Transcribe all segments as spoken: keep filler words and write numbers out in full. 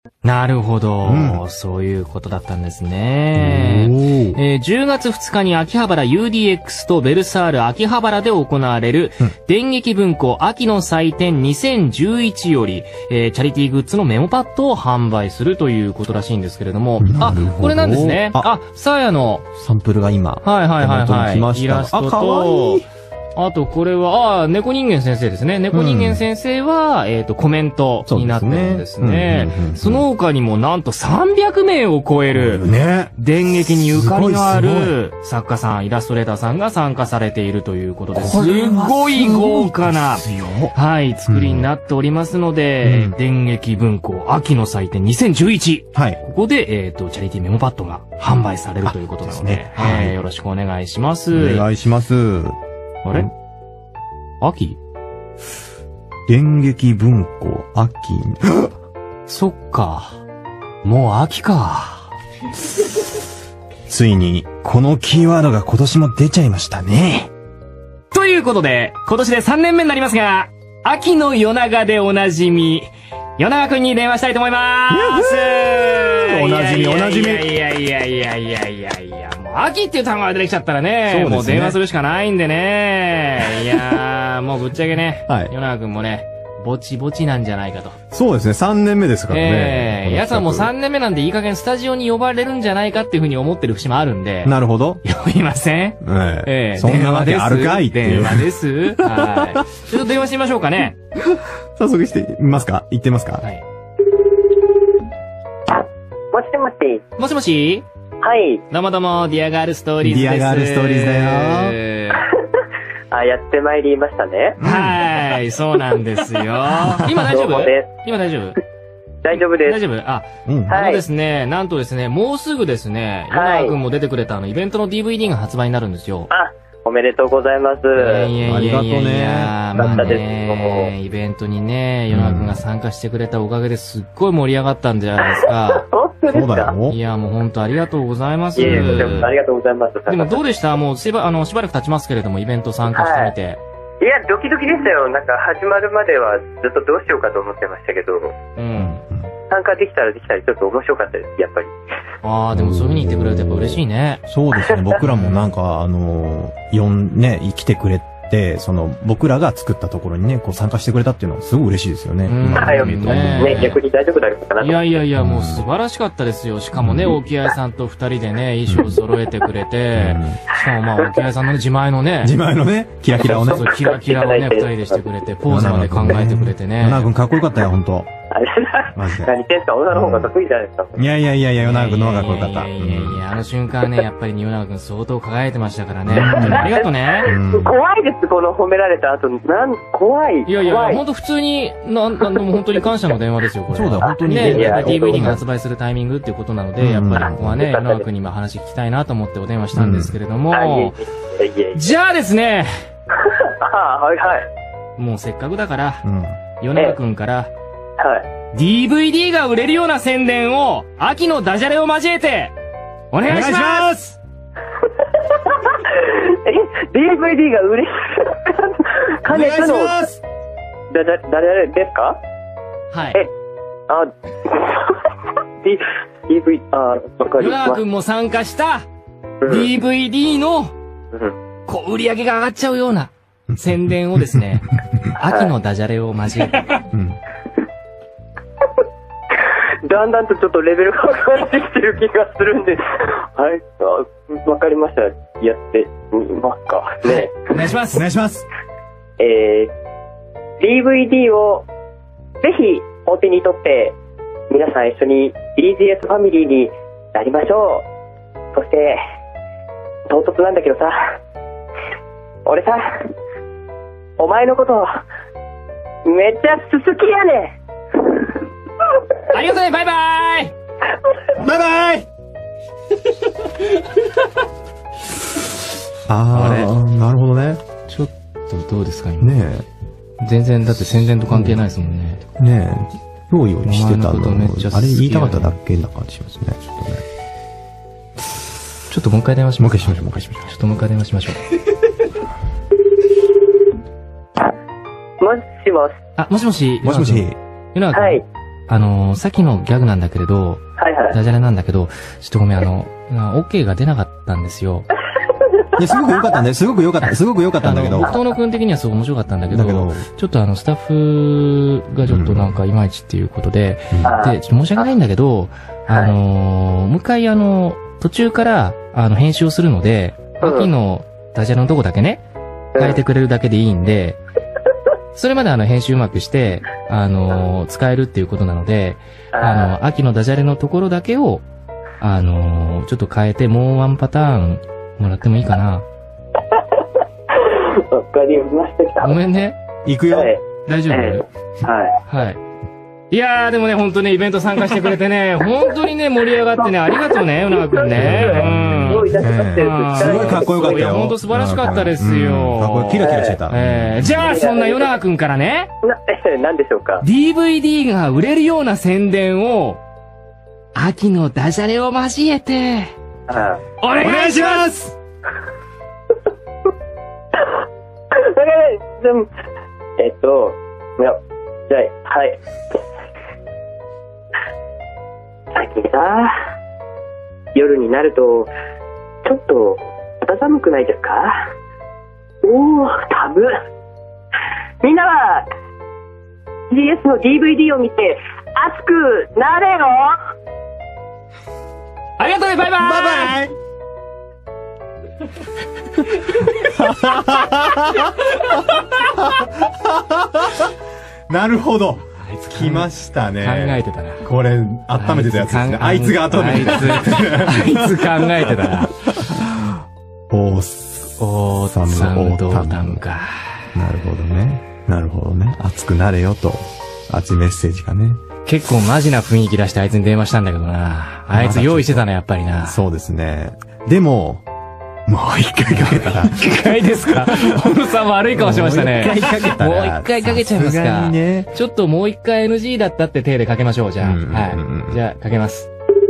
なるほど、うん、そういうことだったんですね。えー、じゅうがつふつかに秋葉原 ユーディーエックス とベルサール秋葉原で行われる、うん、電撃文庫秋の祭典にせんじゅういちより、えー、チャリティーグッズのメモパッドを販売するということらしいんですけれども、あ、これなんですね。あ、サーヤのサンプルが今、 はいはいはいはい、 来ました。 イラストと、 あ、かわいい。 あと、これは、ああ、猫人間先生ですね。猫人間先生は、うん、えっと、コメントになってるんですね。その他にもなんとさんびゃくめいを超える、電撃にゆかりのある作家さん、イラストレーターさんが参加されているということです。すごい豪華な、はい、作りになっておりますので、うん、電撃文庫秋の祭典にせんじゅういち。はい。ここで、えっと、チャリティーメモパッドが販売されるということなので、ね、はい、えー、よろしくお願いします。 お願いします。 あれ、秋電撃文庫秋。 そっか。もう秋か。 ついに、このキーワードが今年も出ちゃいましたね。 ということで、今年でさんねんめになりますが、秋の夜長でおなじみ、夜長くんに電話したいと思いまーす。 おなじみおなじみ。 いやいやいやいやいやいやいや、もう秋っていう単語が出てきちゃったらね、そうですね、もう電話するしかないんでね。いやー、もうぶっちゃけね、はい、夜長くんもね、ぼちぼちなんじゃないかと。 そうですね、さんねんめですからね。 ええー、やつはもうさんねんめなんでいい加減スタジオに呼ばれるんじゃないかっていうふうに思ってる節もあるんで。 なるほど。 呼びません？ ええー。えー、そんなわけあるかいっていう。 電話です。はい。ちょっと電話してみましょうかね。 早速してみますか？言ってますか？はい。 もしもし。 もしもし？ はい。 どうもどうも、ディアガールストーリーズです。 ディアガールストーリーズだよ。 あ、やってまいりましたね。 はい、そうなんですよ。今大丈夫？今大丈夫？ 大丈夫です。 大丈夫？あ、うん、あのですね、なんとですね、もうすぐですね、ヨナくんも出てくれたあの、イベントの ディーブイディー が発売になるんですよ。 あ、おめでとうございます。 ありがとうね。まあね、イベントにね、ヨナくんが参加してくれたおかげですっごい盛り上がったんじゃないですか。 そうだよ。 いや、もう本当ありがとうございます。 いえいえ、ありがとうございます。 でもどうでした？もうしば、あの、しばらく経ちますけれども、イベント参加してみて。はい、 いや、ドキドキでしたよ。なんか始まるまではずっとどうしようかと思ってましたけど。うん。参加できたらできたらちょっと面白かったです、やっぱり。 ああ、でもそういう風に言ってくれるとやっぱ嬉しいね。 そうですね。僕らもなんか、あの、呼ん、ね、来てくれて、その、僕らが作ったところにね、こう参加してくれたっていうのはすごい嬉しいですよね。 はい、ね、逆に大丈夫だったかなと。 いやいやいや、もう素晴らしかったですよ。しかもね、沖合さんと二人でね、衣装を揃えてくれて、しかもまあ、沖合さんの自前のね、 自前のね、キラキラをね、 そう、キラキラをね、二人でしてくれて、ポーズまで考えてくれてね。 ヨナ君かっこよかったよ、ほんと。 何言ってんすか？女の方が得意じゃないですか。 いやいやいやいや、ヨナ君の方がかっこよかった。 いやいやいや、あの瞬間ね、やっぱりヨナ君相当輝いてましたからね。ありがとうね。 怖いです、この褒められた後、なん、怖い。 いやいや、ほんと普通に、なん、なんでも本当に感謝の電話ですよ、これ。 そうだ、本当に。 ね、ディーブイディー が発売するタイミングっていうことなので、やっぱりここはね、ヨナ君に今話聞きたいなと思ってお電話したんですけれども、じゃあですね、 はいはい。 もうせっかくだから、ヨナ君から、 はい。 ディーブイディー が売れるような宣伝を、秋のダジャレを交えて、お願いしますえ、ディーブイディー が売れるかねての、ダジャレですか？ はい。 え、あ、ディーブイディー、あ、わかりました。 ヨナ君も参加した、ディーブイディー の、こう、売り上げが上がっちゃうような宣伝をですね、秋のダジャレを交えて、 だんだんとちょっとレベルが上がってきてる気がするんで、はい、わかりました。やってみますか。ね。 お願いします。 お願いします。 えー、ディーブイディー をぜひお手に取って、皆さん一緒に イージーエス ファミリーになりましょう。そして、唐突なんだけどさ、俺さ、お前のことめっちゃ好きやね。 ありがとうね、バイバーイバイバイあー、なるほどね。 ちょっとどうですか今。 ねえ。全然だって宣伝と関係ないですもんね。 ねえ。用意をしてたの。あれ言いたかっただけな感じしますね。ちょっとね。 ちょっともう一回電話しましょう。 もう一回しましょう、もう一回しましょう。 ちょっともう一回電話しましょう。 もしもし。 あ、もしもし。 もしもし。 はい。 あのー、さっきのギャグなんだけれど、 はいはい。 ダジャレなんだけど、ちょっとごめん、あの、OK が出なかったんですよ。 いや、すごく良かったね。すごく良かった。すごく良かったんだけど。 北野くん的にはすごく面白かったんだけど、 だけどちょっとあの、スタッフがちょっとなんかいまいちっていうことで、 うん、 で、ちょっと申し訳ないんだけど、あのー、もう一回あの、途中から、あの、編集をするので、秋のダジャレのとこだけね、変えてくれるだけでいいんで、それまであの、編集うまくして、あのー、使えるっていうことなので、あの、秋のダジャレのところだけを、あのー、ちょっと変えて、もうワンパターンもらってもいいかな。 わかりました。 ごめんね。 行くよ。 はい、 大丈夫、 はい。 はい。いやー、でもね、ほんとね、イベント参加してくれてね、本当にね、盛り上がってね、ありがとうね、うながくんね。 どういたしまして。 すごいかっこよかったよ。 いや、ほんと素晴らしかったですよ。 かっこよ、キラキラしてた。 えー、じゃあ、そんな与永くんからね、 な、え、なんでしょうか。 ディーブイディー が売れるような宣伝を、秋のダジャレを交えて、お願いしますでも、えっと、いや、じゃあ、はい。最近さ、夜になると、ちょっと、肌寒くないですか？おー、寒。みんなは、ジーエス の ディーブイディー を見て、熱くなれよ！ ありがとうね、バイバイバイバイなるほど。来ましたね。 考えてたな。 これ、温めてたやつですね。あいつが温めてた。 あいつ考えてたな。 おーす。 おーサムドータムか。 なるほどね。なるほどね。熱くなれよと。熱いメッセージがね。 結構マジな雰囲気出してあいつに電話したんだけどな。あいつ用意してたな、やっぱりな。 そうですね。でも、もう一回かけたら。 一回ですか？小野さん悪い顔しましたね。 もう一回かけたら。 もう一回かけちゃいますか。 さすがにね。 ちょっともう一回 エヌジー だったって体でかけましょう、じゃあ。 うんうんうんうんはい。じゃあ、かけます。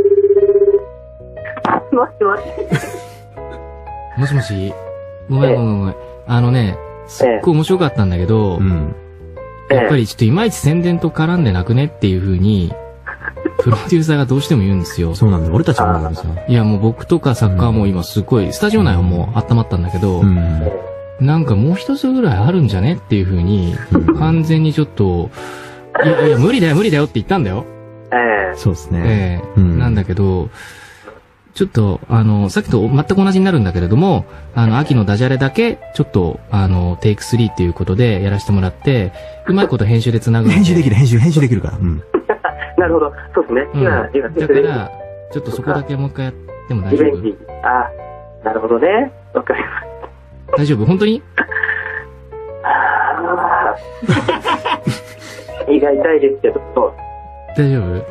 もしもし。 もしもしごめんごめんごめん。あのね、すっごい面白かったんだけど、 うん。 やっぱりちょっといまいち宣伝と絡んでなくねっていう風に、プロデューサーがどうしても言うんですよ。 そうなんだよ。俺たちもなんですよ。 いやもう僕とかサッカーも今すごい、スタジオ内はもう温まったんだけど、 うん。 なんかもう一つぐらいあるんじゃねっていう風に、完全にちょっと、いやいや無理だよ無理だよって言ったんだよ。 ええ。 そうですね。 ええなんだけど、ちょっと、あの、さっきと全く同じになるんだけれども、あの、秋のダジャレだけ、ちょっと、あの、テイクスリーっていうことでやらせてもらって、うまいこと編集で繋ぐ。 編集できる、編集、編集できるから。うん。 なるほど。そうですね。 うん。 今、今、 だから、ちょっとそこだけもう一回やっても大丈夫？ リベンジ。あ、なるほどね。わかりまし大丈夫？本当に？ た。あー胃が痛いですけど、 大丈夫？ うん。はい。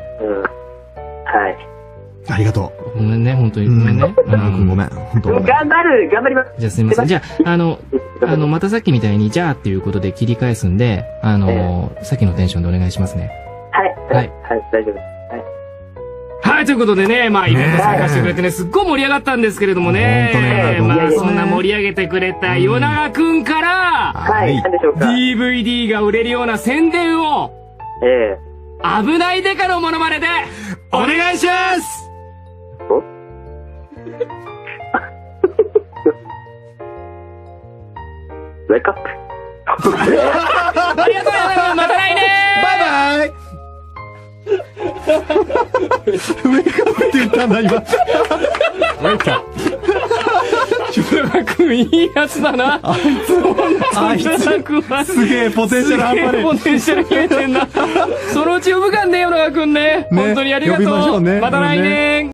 ありがとごめんね、本当に。 う。 ごめんね。 うん。うん、ごめん。本当ごめん。 頑張る頑張ります。 じゃあすみません。じゃあ、あの、あの、またさっきみたいに、じゃあっていうことで切り返すんで、あの、さっきのテンションでお願いしますね。 はい。 はい。 はい、大丈夫です。はい。 はい、ということでね、まあ、イベント参加してくれてね、すっごい盛り上がったんですけれどもね。 本当ねまあ、 いやいやそんな盛り上げてくれた与永くんから、 はい。何でしょうか。 ディーブイディー が売れるような宣伝を、 ええ。 危ないデカのモノマネで、お願いしますおウェイクアップ。 ありがとう与永くん、また来年バイバイウェイクアップって言ったんだ、今。ウェイクアップ。 与永くん、いいやつだな。 あいつ、あい与永くんは、 つ、すげえポテンシャル半端ねすげえポテンシャル決めてんな。そのうち呼ぶかんね、与永くんね。本当にありがとう。 呼びましょうねまた来年。